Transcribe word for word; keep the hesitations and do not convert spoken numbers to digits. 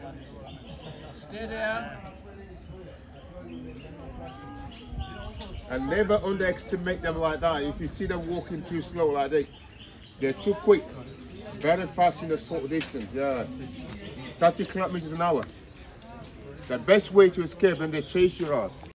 Stay there. And never underestimate them like that. If you see them walking too slow like this, they're too quick. Very fast in the short distance, yeah. thirty kilometers an hour. The best way to escape when they chase you out.